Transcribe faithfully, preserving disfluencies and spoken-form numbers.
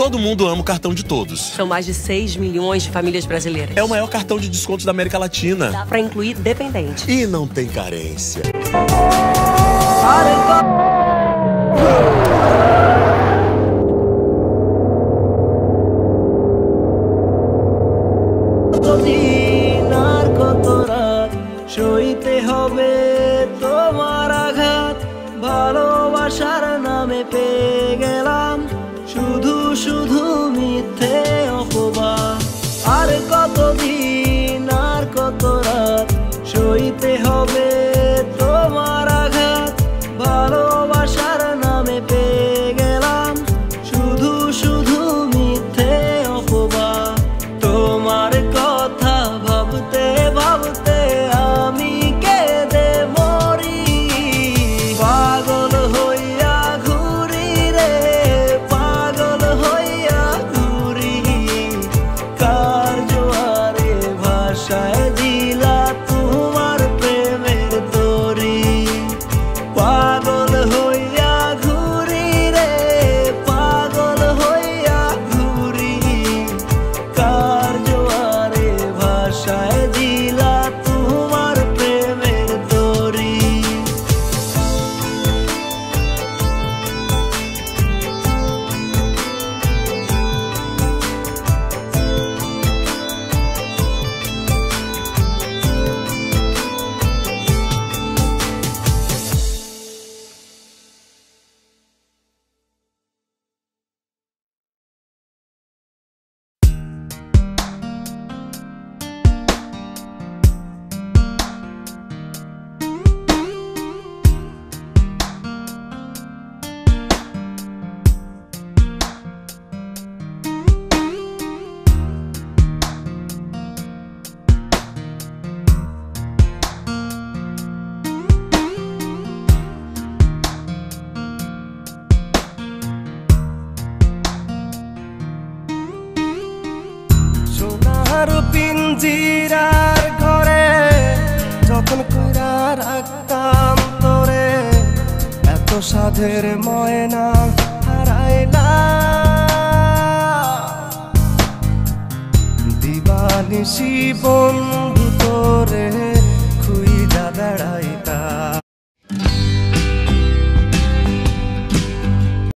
Todo mundo ama o cartão de todos. São mais de seis milhões de famílias brasileiras. É o maior cartão de descontos da América Latina. Dá pra incluir dependente. E não tem carência. সইতে হবে তোমার আঘাত, ভালোবাসার নামে পেয়ে গেলাম শুধু শুধু মিথ্যে অপবাদ। আর কতদিন আর কত রাত সইতে হবে তোমার আঘাত, ভালোবাসার নামে পেয়ে গেলাম শুধু শুধু মিথ্যে অপবাদ। তোমার কথা ভাবতে ভাবতে আমি কেঁদে মরি, পাগল হইয়া ঘুরি রে, পাগল হইয়া ঘুরি। কার জোয়ারে ভাষায় দিলা তোমার প্রেমের তরি, পাগল হইয়া ঘুরি রে, পাগল হইয়া ঘুরি। কার জোয়ারে ভাষায় দিলা তোমার প্রেমের তরি। সোনার পিঞ্জিরার ঘরে যখন কইরা রাখতাম তোরে, এত সাধের ময়না হারাইলা। দিবানিশি বন্ধু